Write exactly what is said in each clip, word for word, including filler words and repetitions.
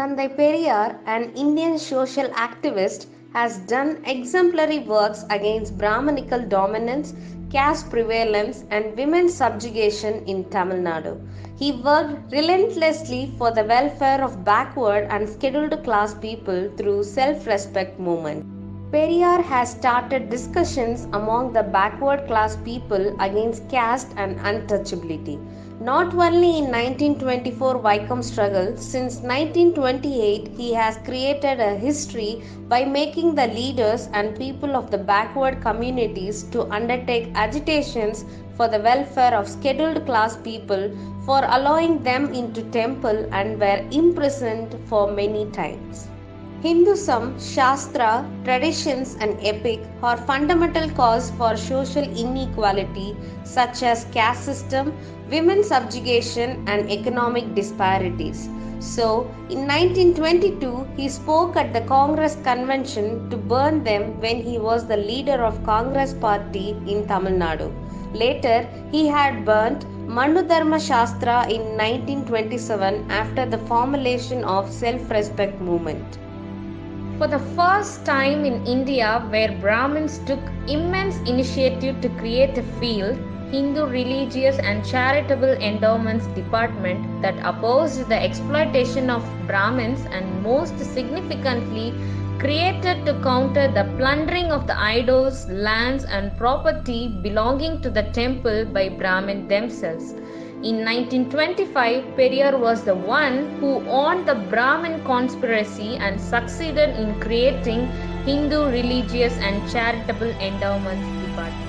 Thandai Periyar, an Indian social activist, has done exemplary works against Brahmanical dominance, caste prevalence, and women's subjugation in Tamil Nadu. He worked relentlessly for the welfare of backward and scheduled class people through self-respect movement. Periyar has started discussions among the backward class people against caste and untouchability. Not only in nineteen twenty-four Vaikom struggle, since nineteen twenty-eight he has created a history by making the leaders and people of the backward communities to undertake agitations for the welfare of scheduled class people, for allowing them into temple and were imprisoned for many times. Hinduism, Shastra, traditions and epic are fundamental cause for social inequality such as caste system, women's subjugation and economic disparities. So, in nineteen twenty-two, he spoke at the Congress convention to burn them when he was the leader of Congress party in Tamil Nadu. Later, he had burnt Manu Dharma Shastra in nineteen twenty-seven after the formulation of self-respect movement. For the first time in India, where Brahmins took immense initiative to create a field, Hindu Religious and Charitable Endowments Department, that opposed the exploitation of Brahmins and most significantly created to counter the plundering of the idols, lands and property belonging to the temple by Brahmin themselves. In nineteen twenty-five, Periyar was the one who owned the Brahmin conspiracy and succeeded in creating Hindu Religious and Charitable Endowments Department.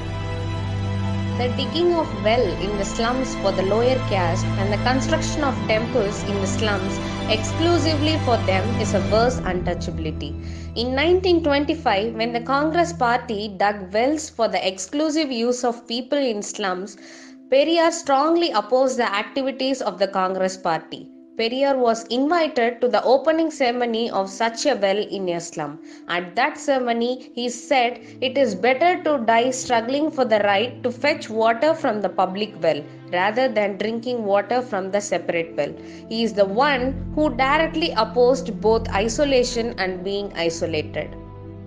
The digging of well in the slums for the lower caste and the construction of temples in the slums exclusively for them is a worse untouchability. In nineteen twenty-five, when the Congress party dug wells for the exclusive use of people in slums, Periyar strongly opposed the activities of the Congress party. Periyar was invited to the opening ceremony of such a well in a slum. At that ceremony, he said, "It is better to die struggling for the right to fetch water from the public well, rather than drinking water from the separate well." He is the one who directly opposed both isolation and being isolated.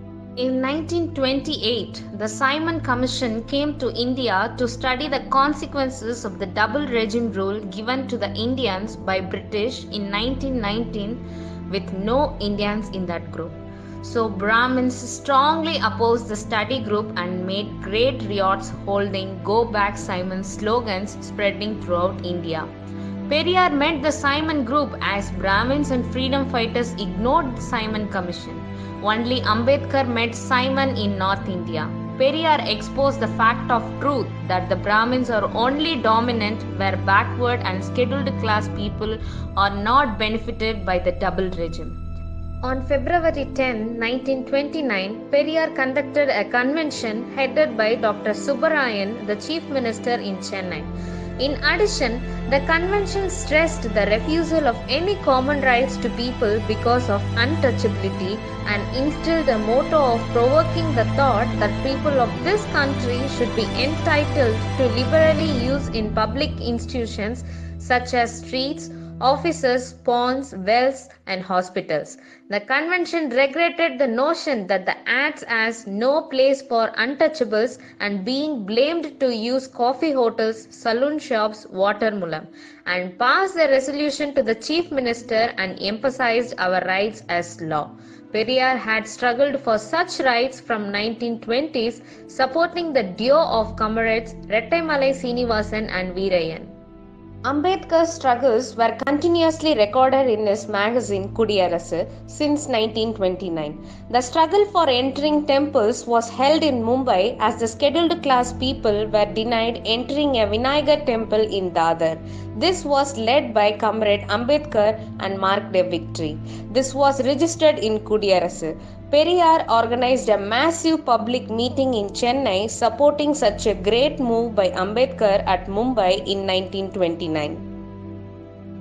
In nineteen twenty-eight, the Simon Commission came to India to study the consequences of the double regime rule given to the Indians by British in nineteen nineteen, with no Indians in that group. So Brahmins strongly opposed the study group and made great riots holding "Go Back Simon" slogans spreading throughout India. Periyar met the Simon group as Brahmins and freedom fighters ignored the Simon Commission. Only Ambedkar met Simon in North India. Periyar exposed the fact of truth that the Brahmins are only dominant where backward and scheduled class people are not benefited by the double regime. On February tenth, nineteen twenty-nine, Periyar conducted a convention headed by Doctor Subbarayan, the Chief Minister in Chennai. In addition, the convention stressed the refusal of any common rights to people because of untouchability and instilled a motto of provoking the thought that people of this country should be entitled to liberally use in public institutions such as streets, offices, ponds, wells, and hospitals. The convention regretted the notion that the acts has no place for untouchables and being blamed to use coffee hotels, saloon shops, water mulam, and passed the resolution to the Chief Minister and emphasized our rights as law. Periyar had struggled for such rights from nineteen twenties, supporting the duo of comrades Rettai Srinivasan and Veerayan. Ambedkar's struggles were continuously recorded in his magazine Kudiyarasu since nineteen twenty-nine. The struggle for entering temples was held in Mumbai as the scheduled class people were denied entering a Vinayagar temple in Dadar. This was led by Comrade Ambedkar and marked a victory. This was registered in Kudiyarasu. Periyar organized a massive public meeting in Chennai supporting such a great move by Ambedkar at Mumbai in nineteen twenty-nine.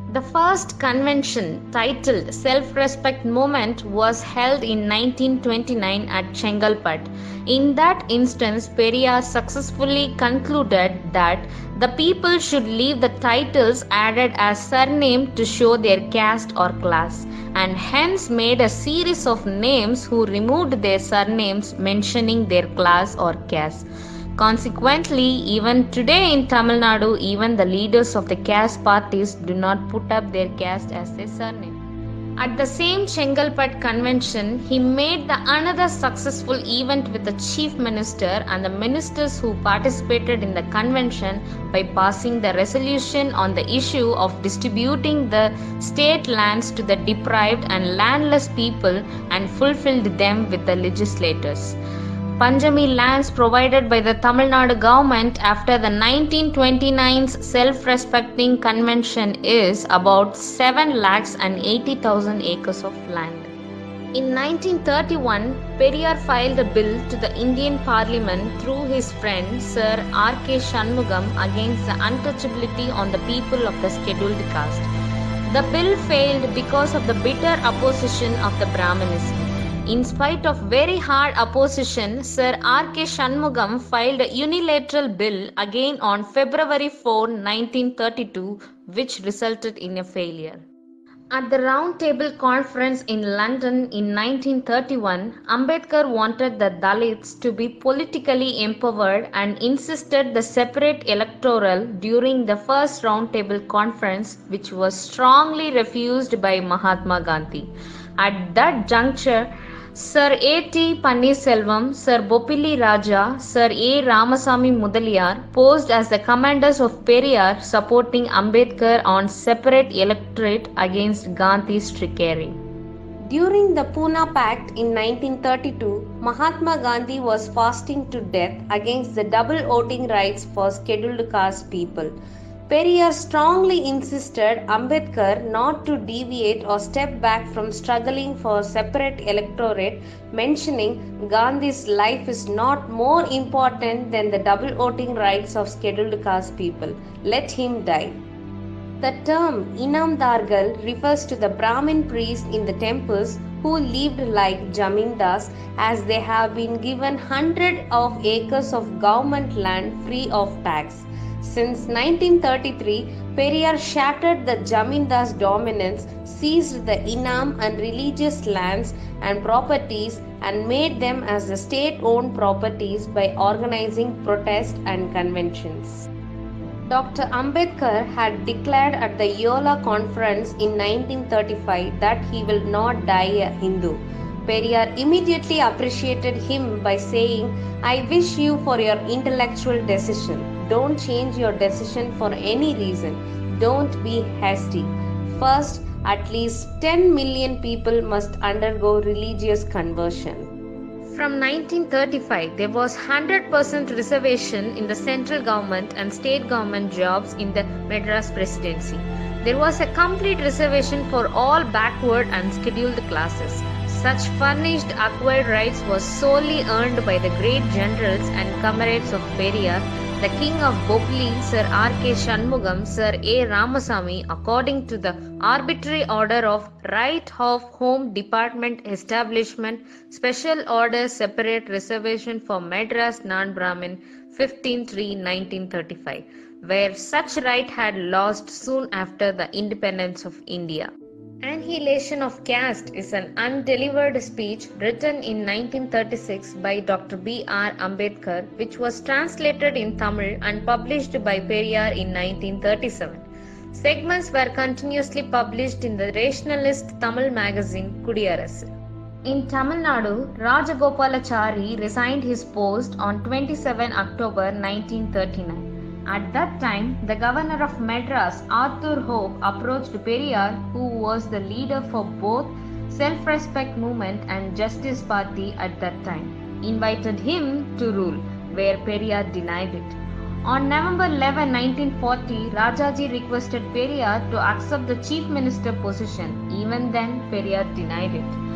The first convention, titled Self-Respect Movement, was held in nineteen twenty-nine at Chengalpat. In that instance, Periyar successfully concluded that the people should leave the titles added as surname to show their caste or class, and hence made a series of names who removed their surnames mentioning their class or caste. Consequently, even today in Tamil Nadu, even the leaders of the caste parties do not put up their caste as their surname. At the same Chengalpat convention, he made the another successful event with the chief minister and the ministers who participated in the convention by passing the resolution on the issue of distributing the state lands to the deprived and landless people and fulfilled them with the legislators. Panjami lands provided by the Tamil Nadu government after the nineteen twenty-nine's self-respecting convention is about seven lakhs and eighty thousand acres of land. In nineteen thirty-one, Periyar filed a bill to the Indian Parliament through his friend Sir R K Shanmugam against the untouchability on the people of the scheduled caste. The bill failed because of the bitter opposition of the Brahmanism. In spite of very hard opposition, Sir R K Shanmugam filed a unilateral bill again on February fourth, nineteen thirty-two, which resulted in a failure. At the Round Table Conference in London in nineteen thirty-one, Ambedkar wanted the Dalits to be politically empowered and insisted the separate electoral during the first Round Table Conference, which was strongly refused by Mahatma Gandhi. At that juncture, Sir A T Panneerselvam, Sir Boppili Raja, Sir E Ramaswamy Mudaliar posed as the commanders of Periyar, supporting Ambedkar on separate electorate against Gandhi's trickery. During the Pune Pact in nineteen thirty-two, Mahatma Gandhi was fasting to death against the double voting rights for scheduled caste people. Periyar strongly insisted Ambedkar not to deviate or step back from struggling for separate electorate, mentioning Gandhi's life is not more important than the double voting rights of scheduled caste people. Let him die. The term Inamdargal refers to the Brahmin priests in the temples who lived like Jamindars, as they have been given hundreds of acres of government land free of tax. Since nineteen thirty-three, Periyar shattered the Jamindar's dominance, seized the Inam and religious lands and properties and made them as the state-owned properties by organizing protests and conventions. Doctor Ambedkar had declared at the Yola conference in nineteen thirty-five that he will not die a Hindu. Periyar immediately appreciated him by saying, "I wish you for your intellectual decision. Don't change your decision for any reason. Don't be hasty. First, at least ten million people must undergo religious conversion." From nineteen thirty-five, there was one hundred percent reservation in the central government and state government jobs in the Madras presidency. There was a complete reservation for all backward and scheduled classes. Such furnished acquired rights was solely earned by the great generals and comrades of Periyar, the king of Boppili, Sir R K Shanmugam, Sir A Ramaswamy, according to the arbitrary order of Right of Home Department Establishment, Special Order Separate Reservation for Madras Non-Brahmin, fifteen three nineteen thirty-five, where such right had lost soon after the independence of India. Annihilation of Caste is an undelivered speech written in nineteen thirty-six by Doctor B R Ambedkar, which was translated in Tamil and published by Periyar in nineteen thirty-seven. Segments were continuously published in the rationalist Tamil magazine Kudiyarasu. In Tamil Nadu, Rajagopalachari resigned his post on the twenty-seventh of October nineteen thirty-nine. At that time, the governor of Madras, Arthur Hope, approached Periyar, who was the leader for both Self-Respect Movement and Justice Party at that time, invited him to rule, where Periyar denied it. On November eleventh, nineteen forty, Rajaji requested Periyar to accept the chief minister position. Even then, Periyar denied it.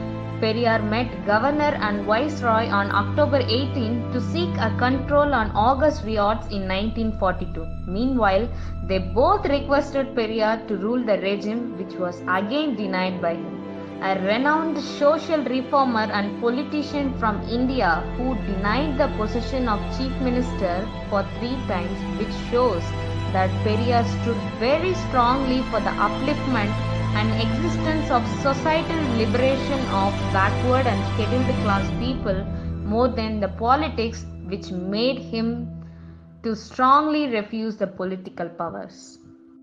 Periyar met Governor and Viceroy on October eighteenth to seek a control on August riots in nineteen forty-two. Meanwhile, they both requested Periyar to rule the regime, which was again denied by him. A renowned social reformer and politician from India who denied the position of chief minister for three times, which shows that Periyar stood very strongly for the upliftment and existence of societal liberation of backward and scheduled class people more than the politics, which made him to strongly refuse the political powers.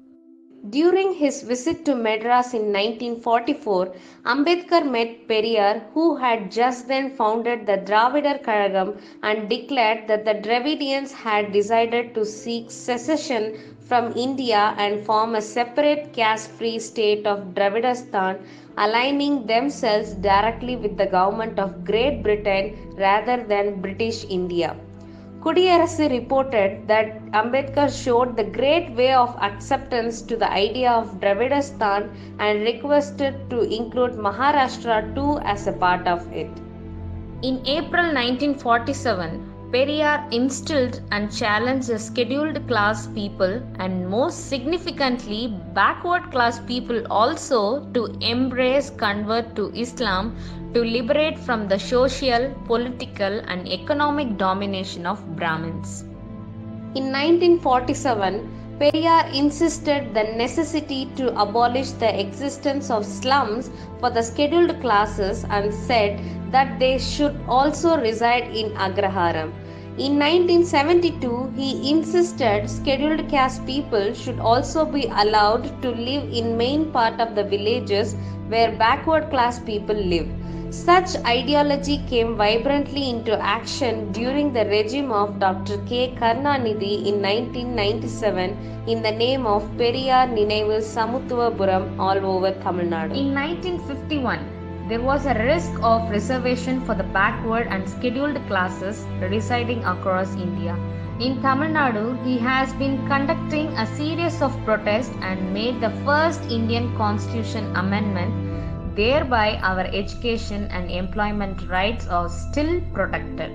During his visit to Madras in nineteen forty-four, Ambedkar met Periyar, who had just then founded the Dravidar Kazhagam and declared that the Dravidians had decided to seek secession from India and form a separate caste-free state of Dravidistan, aligning themselves directly with the government of Great Britain rather than British India. Kudiyarasu reported that Ambedkar showed the great way of acceptance to the idea of Dravidistan and requested to include Maharashtra too as a part of it. In April nineteen forty-seven, Periyar instilled and challenged the scheduled class people and most significantly backward class people also to embrace convert to Islam to liberate from the social, political and economic domination of Brahmins. In nineteen forty-seven, Periyar insisted the necessity to abolish the existence of slums for the scheduled classes and said that they should also reside in Agraharam. In nineteen seventy-two, he insisted scheduled caste people should also be allowed to live in main part of the villages where backward class people live. Such ideology came vibrantly into action during the regime of Doctor K. Karunanidhi in nineteen ninety-seven in the name of Periyar Ninaivu Samuthuvapuram all over Tamil Nadu. In nineteen fifty-one, there was a risk of reservation for the backward and scheduled classes residing across India. In Tamil Nadu, he has been conducting a series of protests and made the first Indian Constitution amendment. Thereby, our education and employment rights are still protected.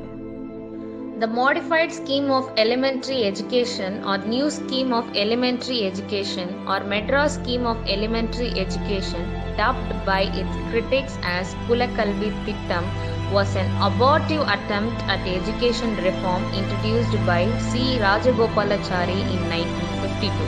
The modified scheme of elementary education or new scheme of elementary education or Madras scheme of elementary education, dubbed by its critics as Kulakalvi Thittam, was an abortive attempt at education reform introduced by C. Rajagopalachari in nineteen fifty-two.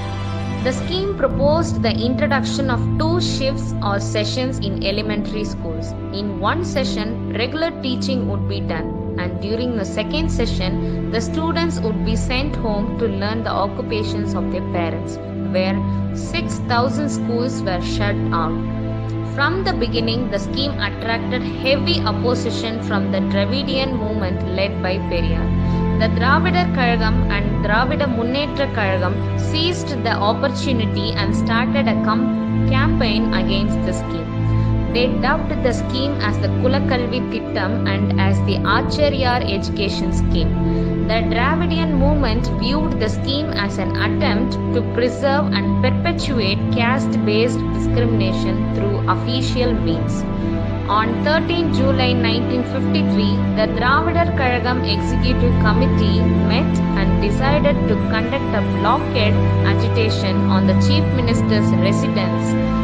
The scheme proposed the introduction of two shifts or sessions in elementary schools. In one session, regular teaching would be done, and during the second session, the students would be sent home to learn the occupations of their parents, where six thousand schools were shut out. From the beginning, the scheme attracted heavy opposition from the Dravidian movement led by Periyar. The Dravidar Kazhagam and Dravida Munnetra Kazhagam seized the opportunity and started a campaign against the scheme. They dubbed the scheme as the Kulakalvi Thittam and as the Acharyar education scheme. The Dravidian movement viewed the scheme as an attempt to preserve and perpetuate caste-based discrimination through official means. On thirteenth July nineteen fifty-three, the Dravidar Kazhagam Executive Committee met and decided to conduct a blockade agitation on the Chief Minister's residence.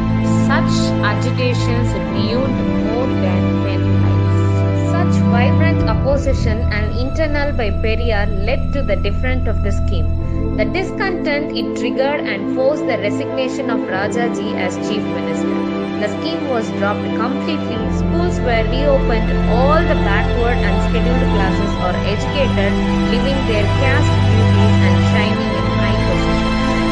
Such agitations ruined more than ten lives. Such vibrant opposition and internal by Periyar led to the defeat of the scheme. The discontent it triggered and forced the resignation of Rajaji as Chief Minister. The scheme was dropped completely, schools were reopened, all the backward and scheduled classes are educated, living their caste duties and shining in high positions.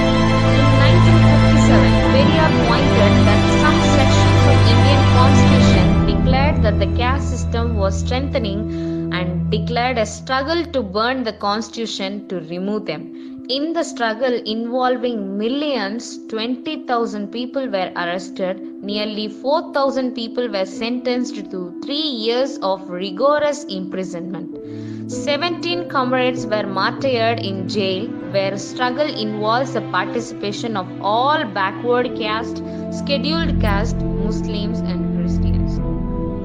In nineteen fifty-seven, Periyar pointed that some sections of Indian Constitution declared that the caste system was strengthening and declared a struggle to burn the Constitution to remove them. In the struggle involving millions, twenty thousand people were arrested, nearly four thousand people were sentenced to three years of rigorous imprisonment. seventeen comrades were martyred in jail, where struggle involves the participation of all backward caste, scheduled caste, Muslims and Christians.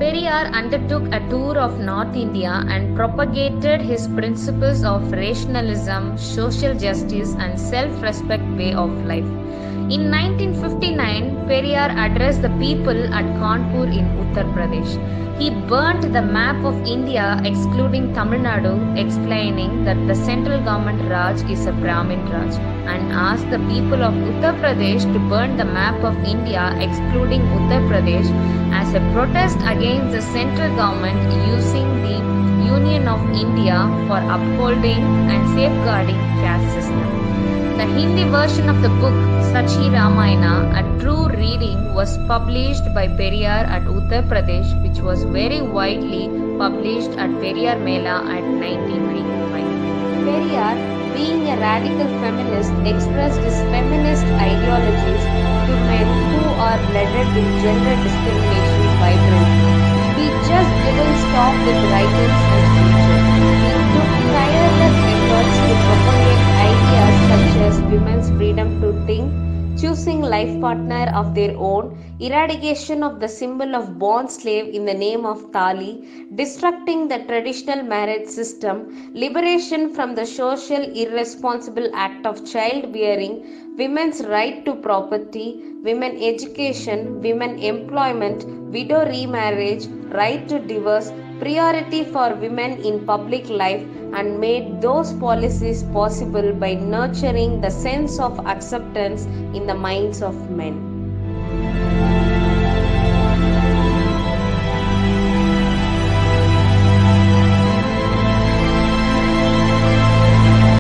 Periyar undertook a tour of North India and propagated his principles of rationalism, social justice, and self respect way of life. In nineteen fifty-nine, Periyar addressed the people at Kanpur in Uttar Pradesh. He burnt the map of India excluding Tamil Nadu, explaining that the central government Raj is a Brahmin Raj, and asked the people of Uttar Pradesh to burn the map of India excluding Uttar Pradesh as a protest against the central government using the Union of India for upholding and safeguarding caste system. The Hindi version of the book Sachi Ramayana, a true reading, was published by Periyar at Uttar Pradesh, which was very widely published at Periyar Mela at nineteen ninety-five. Periyar, being a radical feminist, expressed his feminist ideologies to men who are blended with gender discrimination vibrantly. He just didn't stop with writings and speeches. He took tireless efforts to propagate ideas such as women's freedom to think, choosing life partner of their own, eradication of the symbol of born slave in the name of Tali, destructing the traditional marriage system, liberation from the social irresponsible act of childbearing, women's right to property, women education, women employment, widow remarriage, right to divorce, priority for women in public life, and made those policies possible by nurturing the sense of acceptance in the minds of men.